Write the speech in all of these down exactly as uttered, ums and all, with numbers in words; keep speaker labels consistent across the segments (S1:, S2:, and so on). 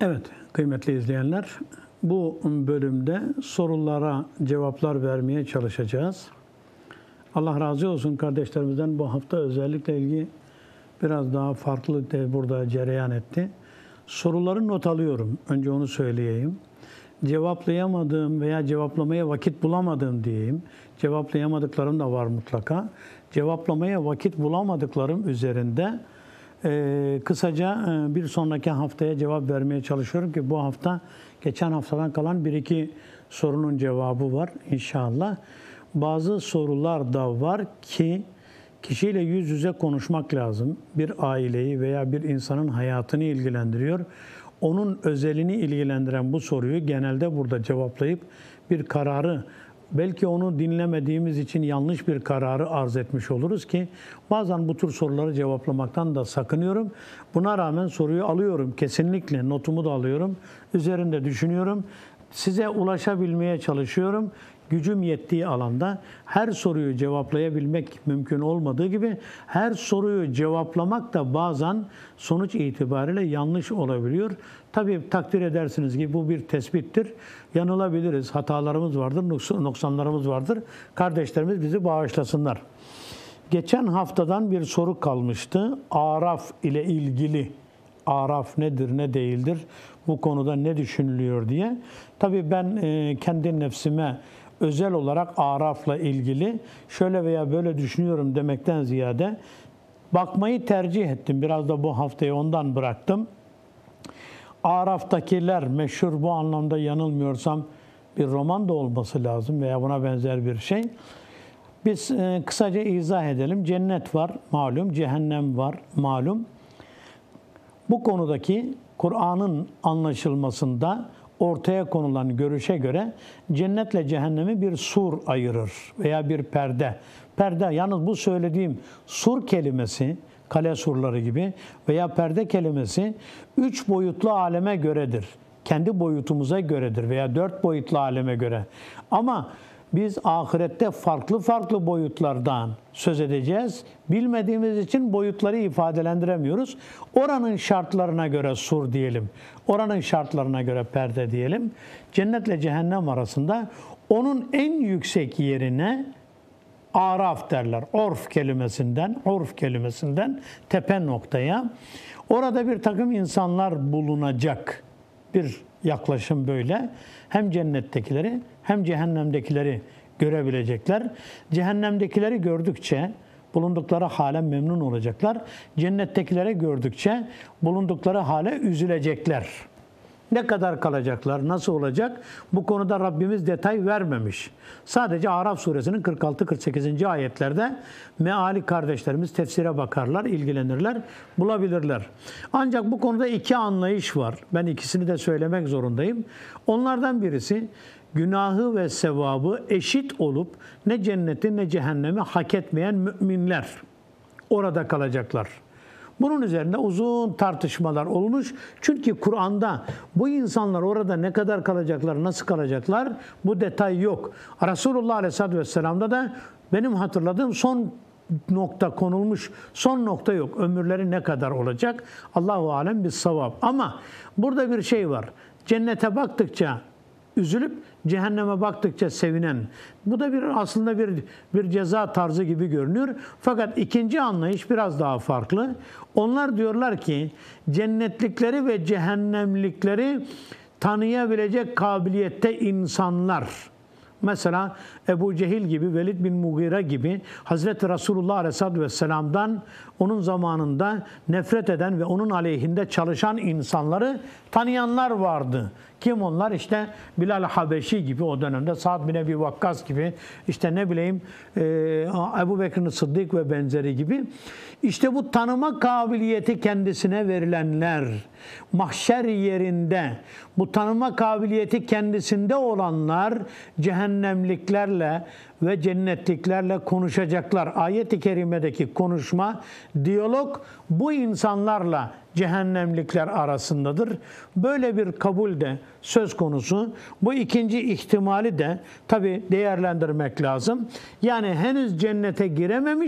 S1: Evet, kıymetli izleyenler, bu bölümde sorulara cevaplar vermeye çalışacağız. Allah razı olsun kardeşlerimizden, bu hafta özellikle ilgi biraz daha farklı de burada cereyan etti. Soruları not alıyorum, önce onu söyleyeyim. Cevaplayamadığım veya cevaplamaya vakit bulamadığım diyeyim. Cevaplayamadıklarım da var mutlaka. Cevaplamaya vakit bulamadıklarım üzerinde Ee, kısaca e, bir sonraki haftaya cevap vermeye çalışıyorum ki bu hafta geçen haftadan kalan bir iki sorunun cevabı var inşallah. Bazı sorular da var ki kişiyle yüz yüze konuşmak lazım. Bir aileyi veya bir insanın hayatını ilgilendiriyor. Onun özelini ilgilendiren bu soruyu genelde burada cevaplayıp bir kararı, belki onu dinlemediğimiz için yanlış bir kararı arz etmiş oluruz ki bazen bu tür soruları cevaplamaktan da sakınıyorum. Buna rağmen soruyu alıyorum. Kesinlikle notumu da alıyorum. Üzerinde düşünüyorum. Size ulaşabilmeye çalışıyorum. Gücüm yettiği alanda her soruyu cevaplayabilmek mümkün olmadığı gibi her soruyu cevaplamak da bazen sonuç itibariyle yanlış olabiliyor. Tabii takdir edersiniz ki bu bir tespittir. Yanılabiliriz, hatalarımız vardır, noksanlarımız vardır. Kardeşlerimiz bizi bağışlasınlar. Geçen haftadan bir soru kalmıştı. Araf ile ilgili. Araf nedir, ne değildir? Bu konuda ne düşünülüyor diye. Tabii ben kendi nefsime özel olarak Araf'la ilgili şöyle veya böyle düşünüyorum demekten ziyade bakmayı tercih ettim. Biraz da bu haftayı ondan bıraktım. Araf'takiler meşhur, bu anlamda yanılmıyorsam bir roman da olması lazım veya buna benzer bir şey. Biz kısaca izah edelim. Cennet var malum, cehennem var malum. Bu konudaki Kur'an'ın anlaşılmasında ortaya konulan görüşe göre cennetle cehennemi bir sur ayırır veya bir perde. Perde, yalnız bu söylediğim sur kelimesi, kale surları gibi veya perde kelimesi üç boyutlu aleme göredir. Kendi boyutumuza göredir veya dört boyutlu aleme göre. Ama biz ahirette farklı farklı boyutlardan söz edeceğiz. Bilmediğimiz için boyutları ifadelendiremiyoruz. Oranın şartlarına göre sur diyelim. Oranın şartlarına göre perde diyelim. Cennetle cehennem arasında onun en yüksek yerine Araf derler. Orf kelimesinden, orf kelimesinden tepe noktaya. Orada bir takım insanlar bulunacak. Bir yaklaşım böyle. Hem cennettekileri hem cehennemdekileri görebilecekler. Cehennemdekileri gördükçe bulundukları hale memnun olacaklar. Cennettekileri gördükçe bulundukları hale üzülecekler. Ne kadar kalacaklar, nasıl olacak? Bu konuda Rabbimiz detay vermemiş. Sadece Araf suresinin kırk altı kırk sekizinci ayetlerde meali kardeşlerimiz tefsire bakarlar, ilgilenirler, bulabilirler. Ancak bu konuda iki anlayış var. Ben ikisini de söylemek zorundayım. Onlardan birisi günahı ve sevabı eşit olup ne cenneti ne cehennemi hak etmeyen müminler orada kalacaklar. Bunun üzerine uzun tartışmalar olmuş. Çünkü Kur'an'da bu insanlar orada ne kadar kalacaklar, nasıl kalacaklar bu detay yok. Resulullah Aleyhisselatü Vesselam'da da benim hatırladığım son nokta konulmuş, son nokta yok. Ömürleri ne kadar olacak? Allahu alem bis savab. Ama burada bir şey var. Cennete baktıkça üzülüp cehenneme baktıkça sevinen. Bu da bir aslında bir bir ceza tarzı gibi görünüyor. Fakat ikinci anlayış biraz daha farklı. Onlar diyorlar ki cennetlikleri ve cehennemlikleri tanıyabilecek kabiliyette insanlar. Mesela Ebu Cehil gibi, Velid bin Mughire gibi Hazreti Resulullah Aleyhisselatü Vesselam'dan onun zamanında nefret eden ve onun aleyhinde çalışan insanları tanıyanlar vardı. Kim onlar? İşte Bilal Habeşi gibi o dönemde, Sa'd bin Ebi Vakkas gibi, işte ne bileyim Ebu Bekir Sıddık ve benzeri gibi. İşte bu tanıma kabiliyeti kendisine verilenler, mahşer yerinde bu tanıma kabiliyeti kendisinde olanlar cehennemliklerle ve cennetliklerle konuşacaklar. Ayet-i kerimedeki konuşma, diyalog bu insanlarla cehennemlikler arasındadır. Böyle bir kabul de söz konusu. Bu ikinci ihtimali de tabii değerlendirmek lazım. Yani henüz cennete girememiş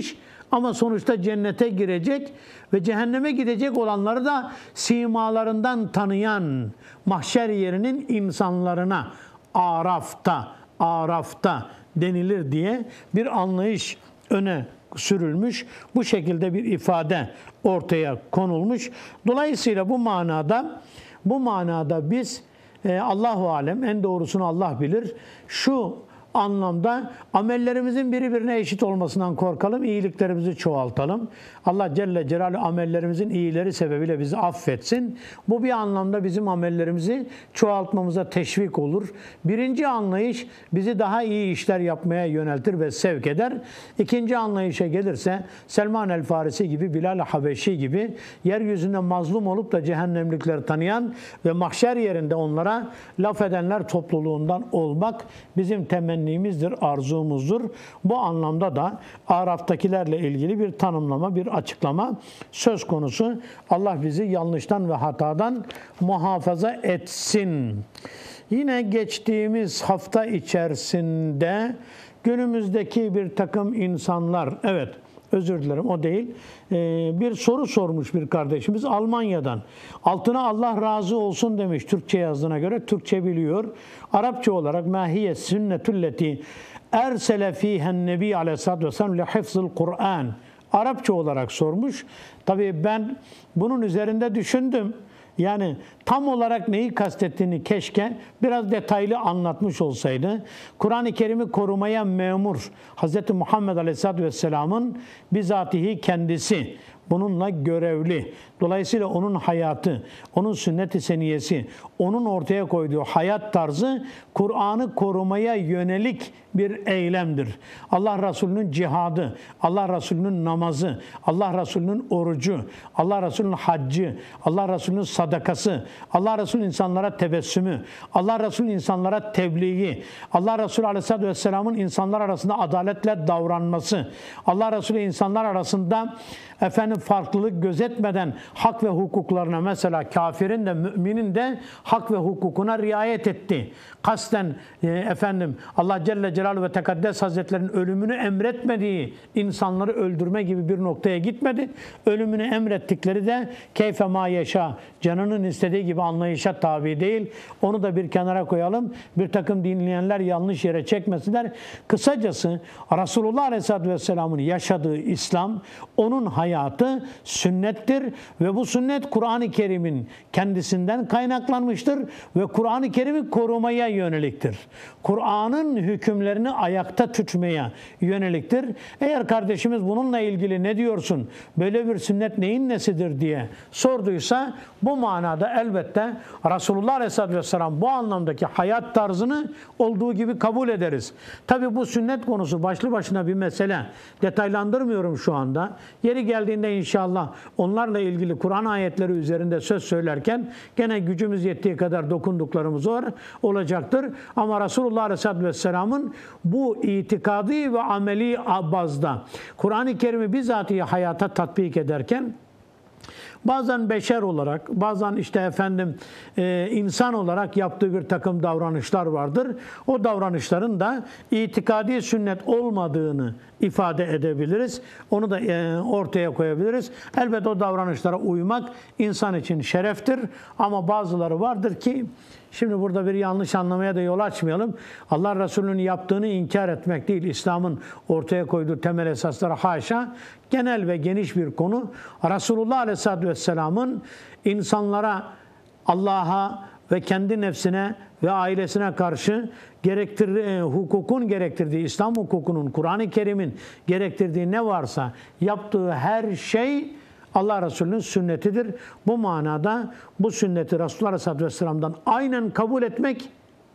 S1: Ama sonuçta cennete girecek ve cehenneme gidecek olanları da simalarından tanıyan mahşer yerinin insanlarına Araf'ta, Araf'ta denilir diye bir anlayış öne sürülmüş. Bu şekilde bir ifade ortaya konulmuş. Dolayısıyla bu manada bu manada biz e, Allahu alem, en doğrusunu Allah bilir. Şu anlamda amellerimizin birbirine eşit olmasından korkalım, iyiliklerimizi çoğaltalım. Allah Celle Celaluhu amellerimizin iyileri sebebiyle bizi affetsin. Bu bir anlamda bizim amellerimizi çoğaltmamıza teşvik olur. Birinci anlayış bizi daha iyi işler yapmaya yöneltir ve sevk eder. İkinci anlayışa gelirse Selman el Farisi gibi, Bilal Habeşi gibi yeryüzünde mazlum olup da cehennemlikleri tanıyan ve mahşer yerinde onlara laf edenler topluluğundan olmak bizim temennimizdir, arzumuzdur. Bu anlamda da Araf'takilerle ilgili bir tanımlama, bir açıklama söz konusu. Allah bizi yanlıştan ve hatadan muhafaza etsin. Yine geçtiğimiz hafta içerisinde günümüzdeki bir takım insanlar, evet özür dilerim o değil, bir soru sormuş bir kardeşimiz Almanya'dan. Altına Allah razı olsun demiş Türkçe yazdığına göre. Türkçe biliyor. Arapça olarak mahiye sünnetülleti ersele fihen nebi aleyhissalatü vesselam li hifzil Kur'an. Arapça olarak sormuş. Tabii ben bunun üzerinde düşündüm. Yani tam olarak neyi kastettiğini keşke biraz detaylı anlatmış olsaydı. Kur'an-ı Kerim'i korumaya memur Hz. Muhammed Aleyhisselatü Vesselam'ın bizatihi kendisi bununla görevli. Dolayısıyla onun hayatı, onun sünnet-i seniyesi, onun ortaya koyduğu hayat tarzı Kur'an'ı korumaya yönelik bir eylemdir. Allah Resulü'nün cihadı, Allah Resulü'nün namazı, Allah Resulü'nün orucu, Allah Resulü'nün haccı, Allah Resulü'nün sadakası, Allah Resulü insanlara tebessümü, Allah Resulü insanlara tebliği, Allah Resulü Aleyhisselatü Vesselam'ın insanlar arasında adaletle davranması, Allah Resulü insanlar arasında efendim farklılık gözetmeden hak ve hukuklarına, mesela kafirin de müminin de hak ve hukukuna riayet etti. Kasten e, efendim Allah Celle Celaluhu ve Tekaddes Hazretlerinin ölümünü emretmediği insanları öldürme gibi bir noktaya gitmedi. Ölümünü emrettikleri de keyfe ma yaşa, canının istediği gibi anlayışa tabi değil. Onu da bir kenara koyalım. Bir takım dinleyenler yanlış yere çekmesinler. Kısacası Resulullah Aleyhisselatü Vesselam'ın yaşadığı İslam, onun hayatı sünnettir ve bu sünnet Kur'an-ı Kerim'in kendisinden kaynaklanmıştır ve Kur'an-ı Kerim'i korumaya yöneliktir. Kur'an'ın hükümlerini ayakta tutmaya yöneliktir. Eğer kardeşimiz bununla ilgili ne diyorsun, böyle bir sünnet neyin nesidir diye sorduysa, bu manada elbette Resulullah Aleyhisselatü Vesselam bu anlamdaki hayat tarzını olduğu gibi kabul ederiz. Tabi bu sünnet konusu başlı başına bir mesele. Detaylandırmıyorum şu anda. Yeri geldiğinde inşallah onlarla ilgili Kur'an ayetleri üzerinde söz söylerken gene gücümüz yettiği kadar dokunduklarımız var, olacaktır. Ama Resulullah Aleyhisselatü Vesselam'ın bu itikadı ve ameli bazda Kur'an-ı Kerim'i bizatihi hayata tatbik ederken bazen beşer olarak, bazen işte efendim e, insan olarak yaptığı bir takım davranışlar vardır. O davranışların da itikadi sünnet olmadığını ifade edebiliriz. Onu da e, ortaya koyabiliriz. Elbette o davranışlara uymak insan için şereftir. Ama bazıları vardır ki, şimdi burada bir yanlış anlamaya da yol açmayalım. Allah Resulü'nün yaptığını inkar etmek değil, İslam'ın ortaya koyduğu temel esaslara haşa, genel ve geniş bir konu. Resulullah Aleyhisselatü Vesselam'ın insanlara, Allah'a ve kendi nefsine ve ailesine karşı gerektir, hukukun gerektirdiği, İslam hukukunun, Kur'an-ı Kerim'in gerektirdiği ne varsa yaptığı her şey Allah Resulü'nün sünnetidir. Bu manada bu sünneti Resulullah Aleyhisselatü Vesselam'dan aynen kabul etmek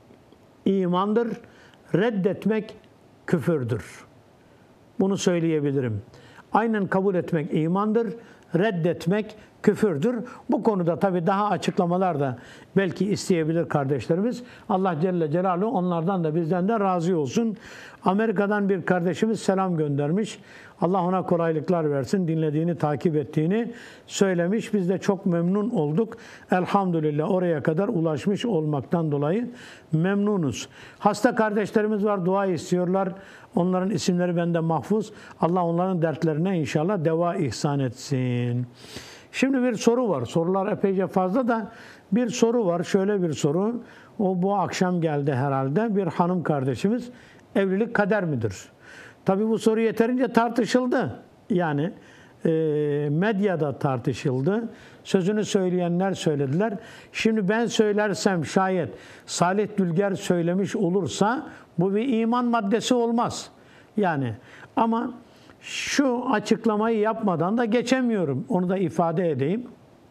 S1: imandır, reddetmek küfürdür. Bunu söyleyebilirim. Aynen kabul etmek imandır, reddetmek küfürdür. Bu konuda tabii daha açıklamalar da belki isteyebilir kardeşlerimiz. Allah Celle Celaluhu onlardan da bizden de razı olsun. Amerika'dan bir kardeşimiz selam göndermiş. Allah ona kolaylıklar versin. Dinlediğini, takip ettiğini söylemiş. Biz de çok memnun olduk. Elhamdülillah oraya kadar ulaşmış olmaktan dolayı memnunuz. Hasta kardeşlerimiz var, dua istiyorlar. Onların isimleri bende mahfuz. Allah onların dertlerine inşallah deva ihsan etsin. Şimdi bir soru var. Sorular epeyce fazla da bir soru var. Şöyle bir soru. O bu akşam geldi herhalde. Bir hanım kardeşimiz, evlilik kader midir? Tabii bu soru yeterince tartışıldı. Yani e, medyada tartışıldı. Sözünü söyleyenler söylediler. Şimdi ben söylersem şayet Salih Dülger söylemiş olursa bu bir iman maddesi olmaz. Yani ama şu açıklamayı yapmadan da geçemiyorum. Onu da ifade edeyim.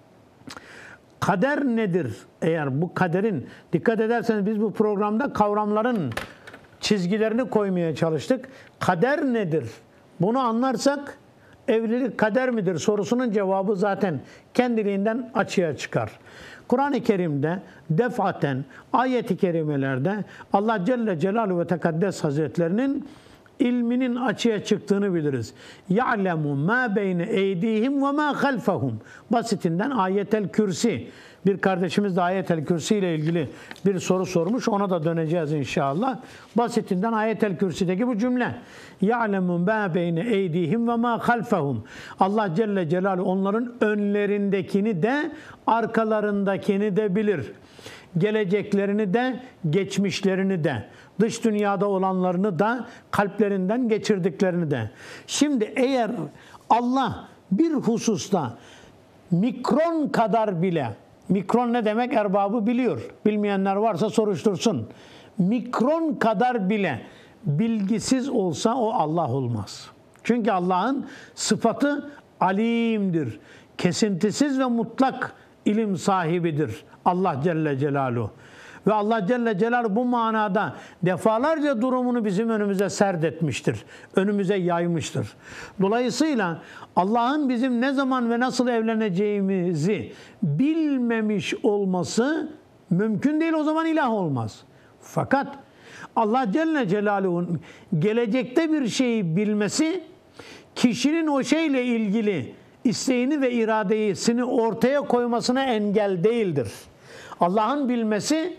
S1: Kader nedir? Eğer bu kaderin, dikkat ederseniz biz bu programda kavramların çizgilerini koymaya çalıştık. Kader nedir? Bunu anlarsak evlilik kader midir sorusunun cevabı zaten kendiliğinden açığa çıkar. Kur'an-ı Kerim'de defaten ayet-i kerimelerde Allah Celle Celaluhu ve Tekaddes Hazretlerinin ilminin açığa çıktığını biliriz. Ya'lemu ma beyne eydihim ve ma halfahum. Basitinden Ayetel Kürsi. Bir kardeşimiz de Ayetel Kürsi ile ilgili bir soru sormuş. Ona da döneceğiz inşallah. Basitinden Ayetel Kürsi'deki bu cümle. Ya'lemu ma beyne eydihim ve ma halfahum. Allah Celle Celaluhu onların önlerindekini de arkalarındakini de bilir. Geleceklerini de geçmişlerini de, dış dünyada olanlarını da kalplerinden geçirdiklerini de. Şimdi eğer Allah bir hususta mikron kadar bile, mikron ne demek erbabı biliyor. Bilmeyenler varsa soruştursun. Mikron kadar bile bilgisiz olsa o Allah olmaz. Çünkü Allah'ın sıfatı alimdir. Kesintisiz ve mutlak ilim sahibidir Allah Celle Celaluhu. Ve Allah Celle Celaluhu bu manada defalarca durumunu bizim önümüze serdetmiştir. Önümüze yaymıştır. Dolayısıyla Allah'ın bizim ne zaman ve nasıl evleneceğimizi bilmemiş olması mümkün değil. O zaman ilah olmaz. Fakat Allah Celle Celaluhu'nun gelecekte bir şeyi bilmesi kişinin o şeyle ilgili isteğini ve iradesini ortaya koymasına engel değildir. Allah'ın bilmesi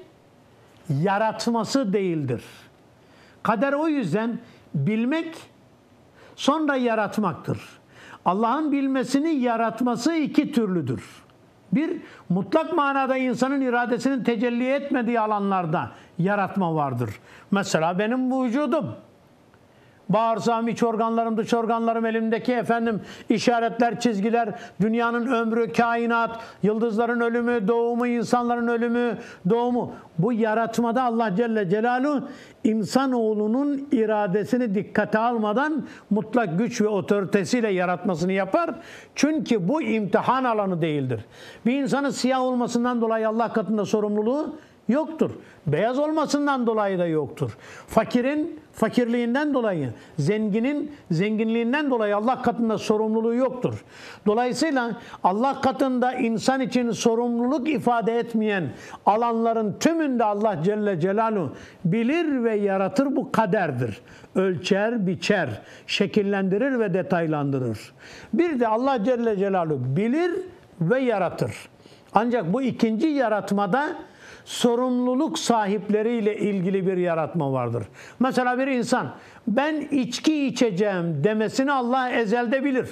S1: yaratması değildir. Kader o yüzden bilmek sonra yaratmaktır. Allah'ın bilmesini yaratması iki türlüdür. Bir, mutlak manada insanın iradesinin tecelli etmediği alanlarda yaratma vardır. Mesela benim bu vücudum. Bağırsağım, iç organlarım, dış organlarım, elimdeki efendim işaretler, çizgiler, dünyanın ömrü, kainat, yıldızların ölümü, doğumu, insanların ölümü, doğumu. Bu yaratmada Allah Celle Celaluhu insanoğlunun iradesini dikkate almadan mutlak güç ve otoritesiyle yaratmasını yapar. Çünkü bu imtihan alanı değildir. Bir insanın siyah olmasından dolayı Allah katında sorumluluğu yoktur. Beyaz olmasından dolayı da yoktur. Fakirin fakirliğinden dolayı, zenginin zenginliğinden dolayı Allah katında sorumluluğu yoktur. Dolayısıyla Allah katında insan için sorumluluk ifade etmeyen alanların tümünde Allah Celle Celaluhu bilir ve yaratır, bu kaderdir. Ölçer, biçer, şekillendirir ve detaylandırır. Bir de Allah Celle Celaluhu bilir ve yaratır. Ancak bu ikinci yaratmada sorumluluk sahipleriyle ilgili bir yaratma vardır. Mesela bir insan ben içki içeceğim demesini Allah ezelde bilir.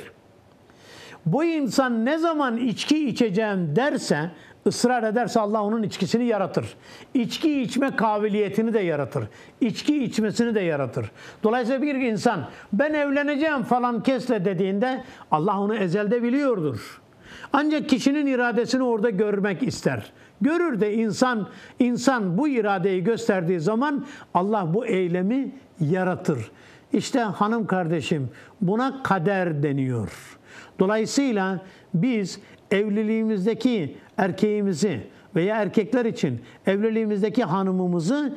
S1: Bu insan ne zaman içki içeceğim derse, ısrar ederse Allah onun içkisini yaratır. İçki içme kabiliyetini de yaratır. İçki içmesini de yaratır. Dolayısıyla bir insan ben evleneceğim falan kesle dediğinde Allah onu ezelde biliyordur. Ancak kişinin iradesini orada görmek ister. Görür de insan insan bu iradeyi gösterdiği zaman Allah bu eylemi yaratır. İşte hanım kardeşim, buna kader deniyor. Dolayısıyla biz evliliğimizdeki erkeğimizi veya erkekler için evliliğimizdeki hanımımızı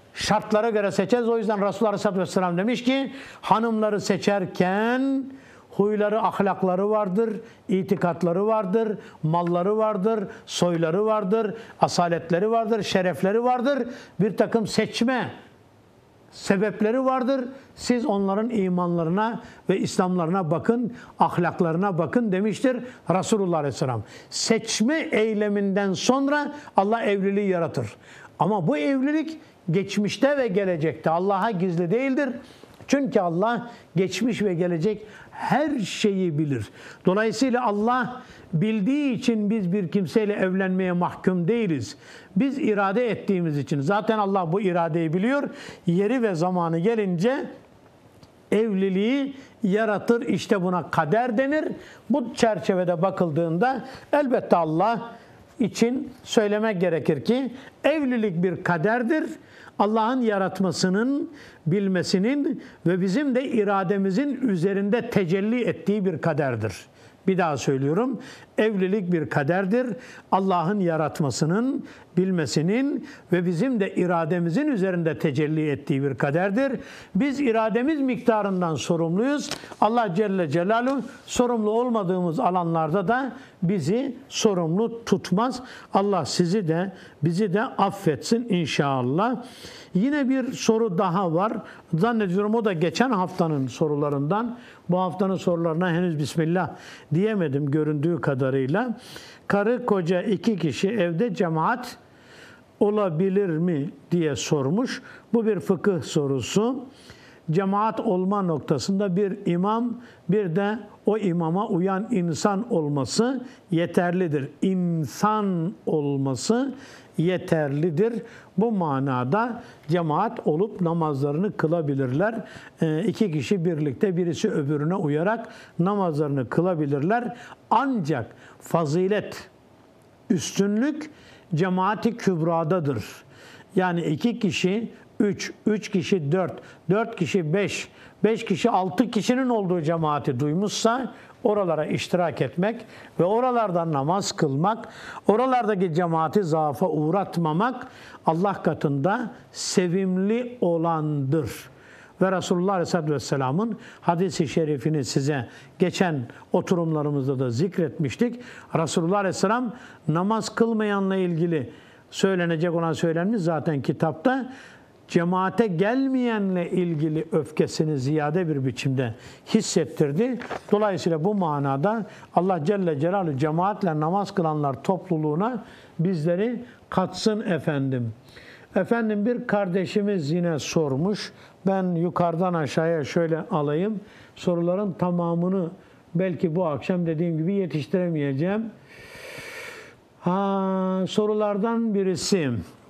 S1: şartlara göre seçeceğiz. O yüzden Resulullah Aleyhisselatü Vesselam demiş ki hanımları seçerken huyları, ahlakları vardır, itikatları vardır, malları vardır, soyları vardır, asaletleri vardır, şerefleri vardır. Bir takım seçme sebepleri vardır. Siz onların imanlarına ve İslamlarına bakın, ahlaklarına bakın demiştir Resulullah Aleyhisselam. Seçme eyleminden sonra Allah evliliği yaratır. Ama bu evlilik geçmişte ve gelecekte Allah'a gizli değildir. Çünkü Allah geçmiş ve gelecek her şeyi bilir. Dolayısıyla Allah bildiği için biz bir kimseyle evlenmeye mahkum değiliz. Biz irade ettiğimiz için. Zaten Allah bu iradeyi biliyor. Yeri ve zamanı gelince evliliği yaratır. İşte buna kader denir. Bu çerçevede bakıldığında elbette Allah için söylemek gerekir ki evlilik bir kaderdir. Allah'ın yaratmasının, bilmesinin ve bizim de irademizin üzerinde tecelli ettiği bir kaderdir. Bir daha söylüyorum. Evlilik bir kaderdir. Allah'ın yaratmasının, bilmesinin ve bizim de irademizin üzerinde tecelli ettiği bir kaderdir. Biz irademiz miktarından sorumluyuz. Allah Celle Celaluhu sorumlu olmadığımız alanlarda da bizi sorumlu tutmaz. Allah sizi de bizi de affetsin inşallah. Yine bir soru daha var. Zannediyorum o da geçen haftanın sorularından. Bu haftanın sorularına henüz Bismillah diyemedim göründüğü kadarıyla. Karı koca iki kişi evde cemaat olabilir mi diye sormuş. Bu bir fıkıh sorusu. Cemaat olma noktasında bir imam, bir de o imama uyan insan olması yeterlidir. İnsan olması yeterlidir. Bu manada cemaat olup namazlarını kılabilirler. E, iki kişi birlikte birisi öbürüne uyarak namazlarını kılabilirler. Ancak fazilet, üstünlük cemaati kübradadır. Yani iki kişi üç, üç kişi dört, dört kişi beş, beş kişi altı kişinin olduğu cemaati duymuşsa oralara iştirak etmek ve oralardan namaz kılmak, oralardaki cemaati zaafa uğratmamak Allah katında sevimli olandır. Ve Resulullah Aleyhisselatü Vesselam'ın hadis-i şerifini size geçen oturumlarımızda da zikretmiştik. Resulullah Aleyhisselam namaz kılmayanla ilgili söylenecek olan söylenmiş zaten kitapta. Cemaate gelmeyenle ilgili öfkesini ziyade bir biçimde hissettirdi. Dolayısıyla bu manada Allah Celle Celaluhu cemaatle namaz kılanlar topluluğuna bizleri katsın efendim. Efendim bir kardeşimiz yine sormuş. Ben yukarıdan aşağıya şöyle alayım. Soruların tamamını belki bu akşam dediğim gibi yetiştiremeyeceğim. Ha, sorulardan birisi.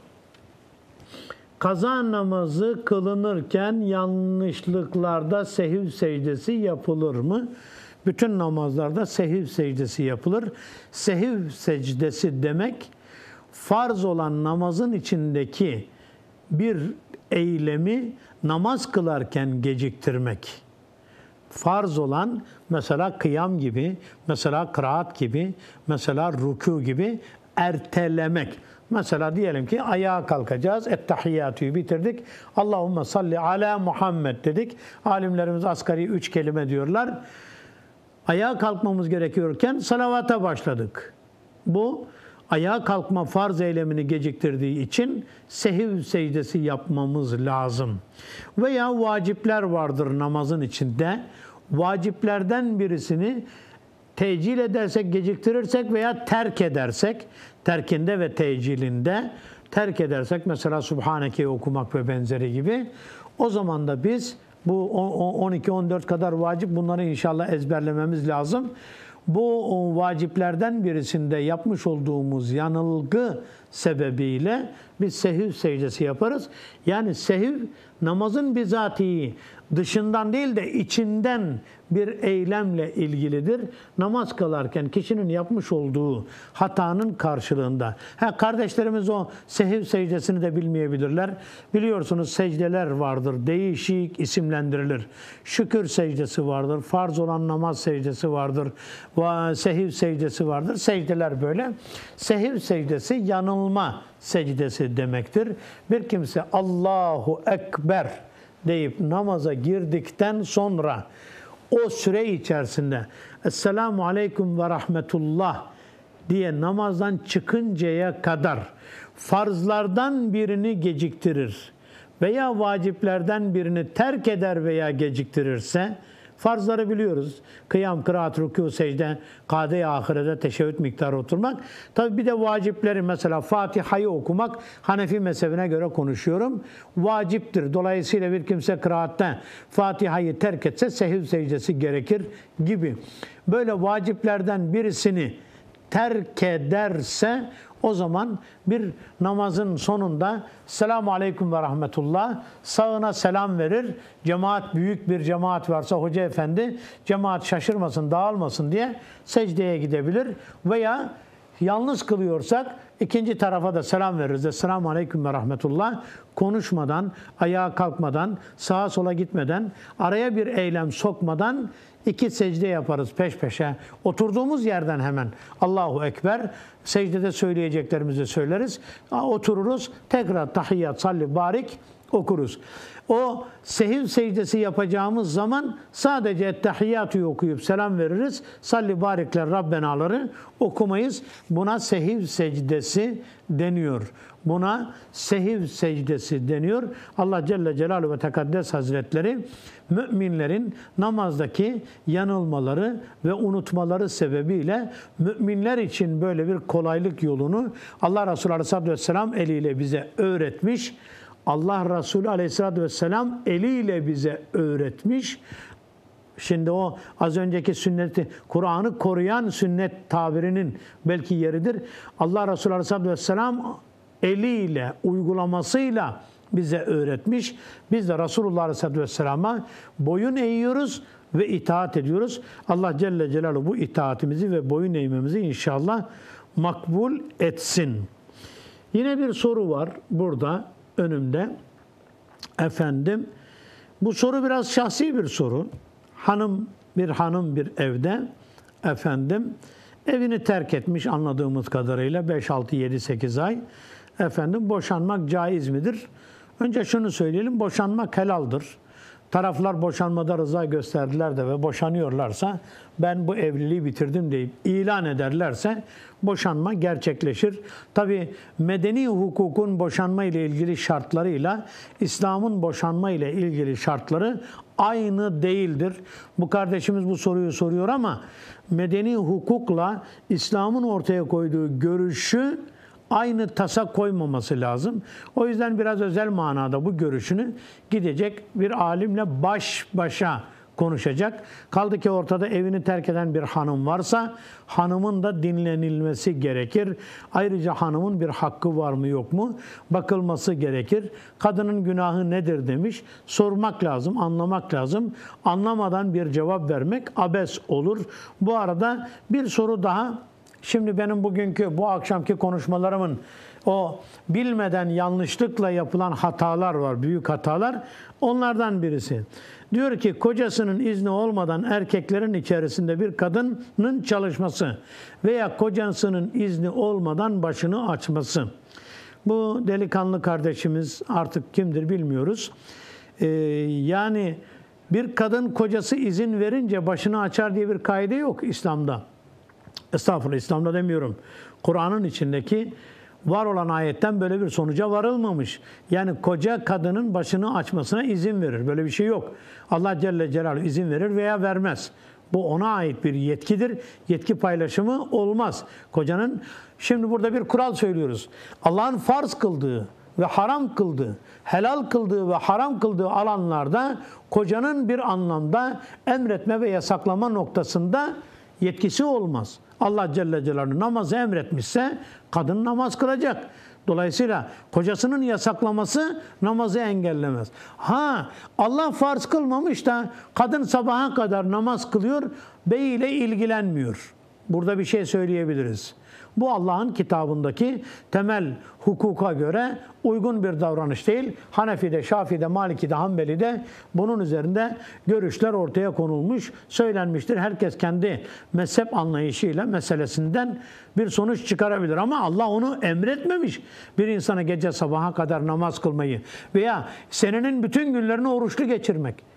S1: Kaza namazı kılınırken yanlışlıklarda sehiv secdesi yapılır mı? Bütün namazlarda sehiv secdesi yapılır. Sehiv secdesi demek farz olan namazın içindeki bir eylemi namaz kılarken geciktirmek. Farz olan mesela kıyam gibi, mesela kıraat gibi, mesela rükû gibi ertelemek. Mesela diyelim ki ayağa kalkacağız. Ettehiyyatü'yü bitirdik. Allahümme salli ala Muhammed dedik. Alimlerimiz asgari üç kelime diyorlar. Ayağa kalkmamız gerekiyorken salavata başladık. Bu ayağa kalkma farz eylemini geciktirdiği için sehiv secdesi yapmamız lazım. Veya vacipler vardır namazın içinde. Vaciplerden birisini tecil edersek, geciktirirsek veya terk edersek, terkinde ve tecilinde terk edersek, mesela Subhaneke'yi okumak ve benzeri gibi, o zaman da biz bu on iki on dört kadar vacip, bunları inşallah ezberlememiz lazım. Bu vaciplerden birisinde yapmış olduğumuz yanılgı sebebiyle biz sehiv secdesi yaparız. Yani sehiv namazın bizatihi, dışından değil de içinden bir eylemle ilgilidir. Namaz kılarken kişinin yapmış olduğu hatanın karşılığında. Ha, kardeşlerimiz o sehiv secdesini de bilmeyebilirler. Biliyorsunuz secdeler vardır. Değişik isimlendirilir. Şükür secdesi vardır. Farz olan namaz secdesi vardır. Sehiv secdesi vardır. Secdeler böyle. Sehiv secdesi yanılma secdesi demektir. Bir kimse Allahu Ekber deyip namaza girdikten sonra o süre içerisinde Esselamu Aleyküm ve Rahmetullah diye namazdan çıkıncaya kadar farzlardan birini geciktirir veya vaciplerden birini terk eder veya geciktirirse, farzları biliyoruz. Kıyam, kıraat, rükû, secde, kâde-i ahirede teşehhüd miktarı oturmak. Tabi bir de vacipleri, mesela Fatiha'yı okumak, Hanefi mezhebine göre konuşuyorum, vaciptir. Dolayısıyla bir kimse kıraatte Fatiha'yı terk etse sehv secdesi gerekir gibi. Böyle vaciplerden birisini terk ederse o zaman bir namazın sonunda Selamun Aleyküm ve Rahmetullah, sağına selam verir. Cemaat, büyük bir cemaat varsa hoca efendi cemaat şaşırmasın, dağılmasın diye secdeye gidebilir. Veya yalnız kılıyorsak ikinci tarafa da selam veririz. Esselamu Aleyküm ve Rahmetullah. Konuşmadan, ayağa kalkmadan, sağa sola gitmeden, araya bir eylem sokmadan İki secde yaparız peş peşe. Oturduğumuz yerden hemen Allahu Ekber, secdede söyleyeceklerimizi söyleriz. Otururuz, tekrar tahiyyat, salli, barik okuruz. O sehiv secdesi yapacağımız zaman sadece ettehiyyatı okuyup selam veririz. Salli, barikler, Rabbenaları okumayız. Buna sehiv secdesi deniyor. Buna sehiv secdesi deniyor. Allah Celle Celaluhu ve Tekaddes Hazretleri müminlerin namazdaki yanılmaları ve unutmaları sebebiyle müminler için böyle bir kolaylık yolunu Allah Resulü Aleyhisselatü Vesselam eliyle bize öğretmiş. Allah Resulü Aleyhisselatü Vesselam eliyle bize öğretmiş. Şimdi o az önceki sünneti, Kur'an'ı koruyan sünnet tabirinin belki yeridir. Allah Resulü Aleyhisselatü Vesselam eliyle, uygulamasıyla bize öğretmiş. Biz de Resulullah Aleyhisselatü Vesselam'a boyun eğiyoruz ve itaat ediyoruz. Allah Celle Celaluhu bu itaatimizi ve boyun eğmemizi inşallah makbul etsin. Yine bir soru var burada önümde. Efendim, bu soru biraz şahsi bir soru. Hanım, bir hanım bir evde, efendim, evini terk etmiş anladığımız kadarıyla beş, altı, yedi, sekiz ay. Efendim, boşanmak caiz midir? Önce şunu söyleyelim, boşanmak helaldir. Taraflar boşanmada rıza gösterdiler de ve boşanıyorlarsa, ben bu evliliği bitirdim deyip ilan ederlerse boşanma gerçekleşir. Tabi medeni hukukun boşanma ile ilgili şartlarıyla İslam'ın boşanma ile ilgili şartları aynı değildir. Bu kardeşimiz bu soruyu soruyor ama medeni hukukla İslam'ın ortaya koyduğu görüşü aynı tasa koymaması lazım. O yüzden biraz özel manada bu görüşünü gidecek bir alimle baş başa konuşacak. Kaldı ki ortada evini terk eden bir hanım varsa hanımın da dinlenilmesi gerekir. Ayrıca hanımın bir hakkı var mı yok mu bakılması gerekir. Kadının günahı nedir demiş. Sormak lazım, anlamak lazım. Anlamadan bir cevap vermek abes olur. Bu arada bir soru daha. Şimdi benim bugünkü, bu akşamki konuşmalarımın o bilmeden yanlışlıkla yapılan hatalar var, büyük hatalar. Onlardan birisi. Diyor ki kocasının izni olmadan erkeklerin içerisinde bir kadının çalışması veya kocasının izni olmadan başını açması. Bu delikanlı kardeşimiz artık kimdir bilmiyoruz. Ee, yani bir kadın kocası izin verince başını açar diye bir kaide yok İslam'da. Estağfurullah, İslam'da demiyorum. Kur'an'ın içindeki var olan ayetten böyle bir sonuca varılmamış. Yani koca kadının başını açmasına izin verir. Böyle bir şey yok. Allah Celle Celaluhu izin verir veya vermez. Bu ona ait bir yetkidir. Yetki paylaşımı olmaz. Kocanın, şimdi burada bir kural söylüyoruz. Allah'ın farz kıldığı ve haram kıldığı, helal kıldığı ve haram kıldığı alanlarda kocanın bir anlamda emretme ve yasaklama noktasında yetkisi olmaz. Allah Celle Celaluhu namazı emretmişse kadın namaz kılacak. Dolayısıyla kocasının yasaklaması namazı engellemez. Ha, Allah farz kılmamış da kadın sabaha kadar namaz kılıyor, bey ile ilgilenmiyor. Burada bir şey söyleyebiliriz. Bu Allah'ın kitabındaki temel hukuka göre uygun bir davranış değil. Hanefi'de, Şafii'de, Maliki'de, Hanbeli'de bunun üzerinde görüşler ortaya konulmuş, söylenmiştir. Herkes kendi mezhep anlayışıyla meselesinden bir sonuç çıkarabilir. Ama Allah onu emretmemiş. Bir insana gece sabaha kadar namaz kılmayı veya senenin bütün günlerini oruçlu geçirmek.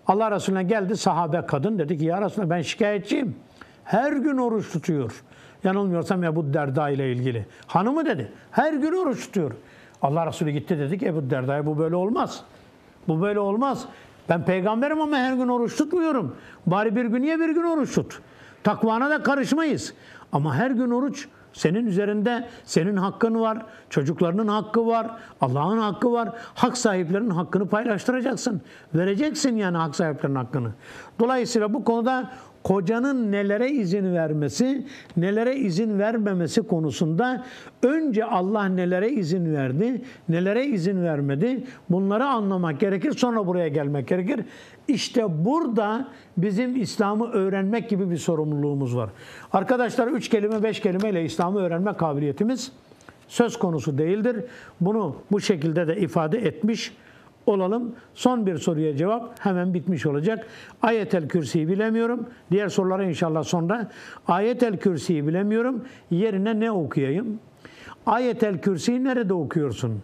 S1: Allah Resulüne geldi sahabe kadın, dedi ki ya Resulallah ben şikayetçiyim. Her gün oruç tutuyor. Yanılmıyorsam Ebu Derda ile ilgili. Hanımı dedi. Her gün oruç tutuyor. Allah Resulü gitti dedi ki Ebu Derda'ya bu böyle olmaz. Bu böyle olmaz. Ben peygamberim ama her gün oruç tutmuyorum. Bari bir gün ye bir gün oruç tut. Takvana da karışmayız. Ama her gün oruç senin üzerinde, senin hakkın var, çocuklarının hakkı var, Allah'ın hakkı var. Hak sahiplerinin hakkını paylaştıracaksın. Vereceksin yani hak sahiplerinin hakkını. Dolayısıyla bu konuda kocanın nelere izin vermesi, nelere izin vermemesi konusunda önce Allah nelere izin verdi, nelere izin vermedi, bunları anlamak gerekir, sonra buraya gelmek gerekir. İşte burada bizim İslam'ı öğrenmek gibi bir sorumluluğumuz var. Arkadaşlar üç kelime, beş kelimeyle İslam'ı öğrenme kabiliyetimiz söz konusu değildir. Bunu bu şekilde de ifade etmiş olalım. Son bir soruya cevap hemen bitmiş olacak. Ayet-el Kürsi'yi bilemiyorum. Diğer sorulara inşallah sonra. Ayet-el Kürsi'yi bilemiyorum. Yerine ne okuyayım? Ayet-el Kürsi'yi nerede okuyorsun?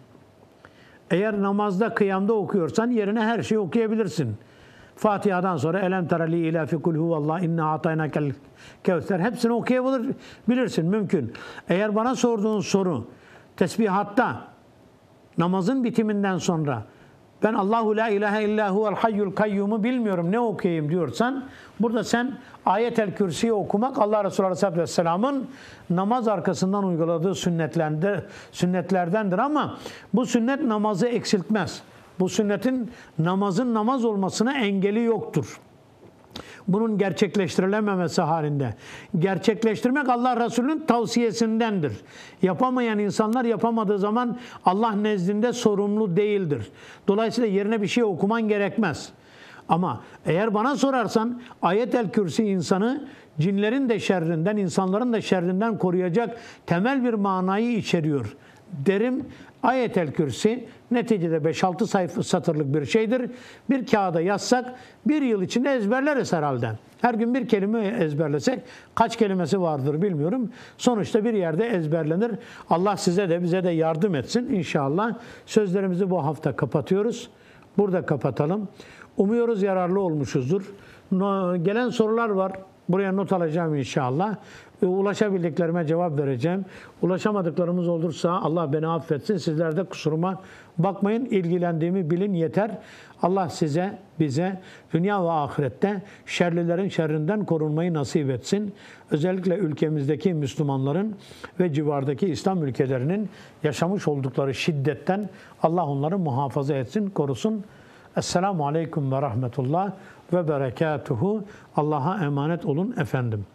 S1: Eğer namazda, kıyamda okuyorsan yerine her şeyi okuyabilirsin. Fatiha'dan sonra elem terali ila fi kul huvallah inna ataynakel kevser hepsini okuyabilirsin mümkün. Eğer bana sorduğun soru tesbihatta namazın bitiminden sonra ben Allahu la ilahe illa huvel hayyul kayyumu bilmiyorum ne okuyayım diyorsan burada sen Ayet-el Kürsi'yi okumak Allah Resulü Aleyhisselatü Vesselam'ın namaz arkasından uyguladığı sünnetlerdendir ama bu sünnet namazı eksiltmez. Bu sünnetin namazın namaz olmasına engeli yoktur. Bunun gerçekleştirilememesi halinde. Gerçekleştirmek Allah Resulü'nün tavsiyesindendir. Yapamayan insanlar yapamadığı zaman Allah nezdinde sorumlu değildir. Dolayısıyla yerine bir şey okuman gerekmez. Ama eğer bana sorarsan Ayet-el Kürsi insanı cinlerin de şerrinden, insanların da şerrinden koruyacak temel bir manayı içeriyor derim. Ayet-el Kürsi neticede beş altı sayfa satırlık bir şeydir. Bir kağıda yazsak bir yıl içinde ezberleriz herhalde. Her gün bir kelime ezberlesek kaç kelimesi vardır bilmiyorum. Sonuçta bir yerde ezberlenir. Allah size de bize de yardım etsin inşallah. Sözlerimizi bu hafta kapatıyoruz. Burada kapatalım. Umuyoruz yararlı olmuşuzdur. Gelen sorular var. Buraya not alacağım inşallah. Ulaşabildiklerime cevap vereceğim. Ulaşamadıklarımız olursa Allah beni affetsin. Sizler de kusuruma bakmayın. İlgilendiğimi bilin yeter. Allah size, bize dünya ve ahirette şerlilerin şerrinden korunmayı nasip etsin. Özellikle ülkemizdeki Müslümanların ve civardaki İslam ülkelerinin yaşamış oldukları şiddetten Allah onları muhafaza etsin, korusun. Esselamu Aleyküm ve Rahmetullah ve Berekatuhu. Allah'a emanet olun efendim.